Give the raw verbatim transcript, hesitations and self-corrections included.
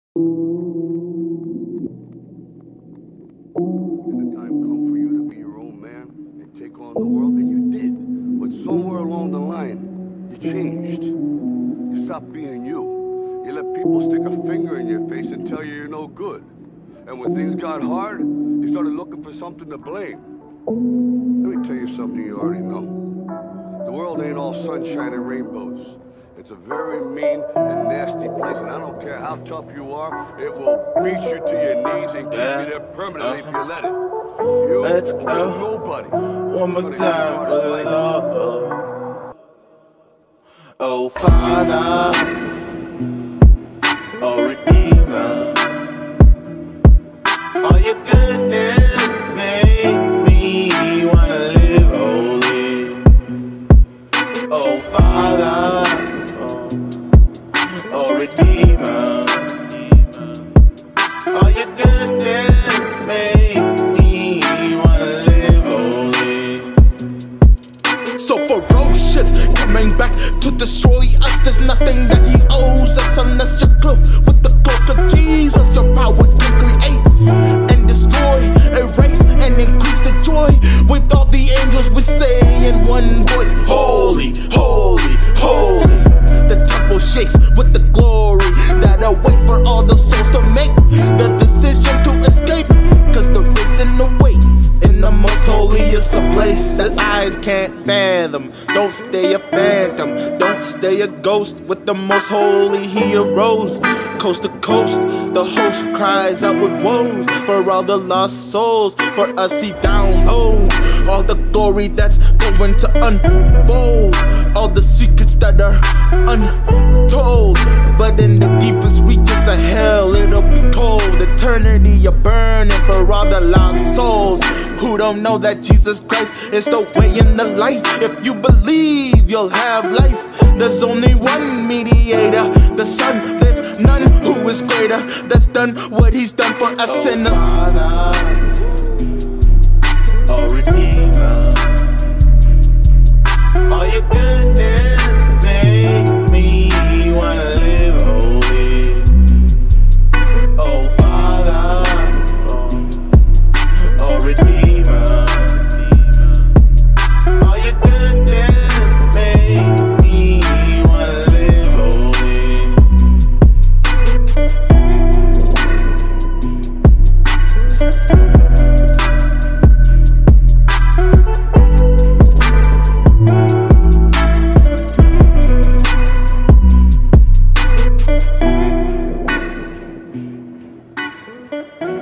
Did the time come for you to be your own man and take on the world? And you did. But somewhere along the line, you changed. You stopped being you. You let people stick a finger in your face and tell you you're no good. And when things got hard, you started looking for something to blame. Let me tell you something you already know. The world ain't all sunshine and rainbows. It's a very mean and nasty place, and I don't care how tough you are, it will beat you to your knees and keep yeah. you there permanently uh, if you let it. You Let's go. Nobody. One more time for the Lord. Oh, Father. Oh, Redeemer. All your goodness makes me wanna live holy. Oh, Father. Oh, Redeemer. All your goodness makes me wanna live holy. So ferocious, coming back to destroy us. There's nothing that he owes us unless you're good with the cloak of Jesus. Your power can create and destroy, erase and increase the joy. With all the angels we say in one voice, holy, holy, holy. The temple shakes with the glory that awaits for all the souls to make the decision to escape. Cause the risen awaits in the most holiest of places eyes can't fathom. Don't stay a phantom, don't stay a ghost. With the most holy he arose. Coast to coast, the host cries out with woes for all the lost souls. For us he downloads all the glory that's going to unfold, all the secrets that are untold. But in the deepest reaches of hell, it'll be cold. Eternity a burning for all the lost souls who don't know that Jesus Christ is the way and the light. If you believe, you'll have life. There's only one mediator, the Son. There's none who is greater, that's done what he's done for us oh, sinners. Father. Oh, Redeemer. All your goodness makes me wanna live holy. Oh, Father. Oh, oh Redeemer. All your goodness makes me wanna live holy.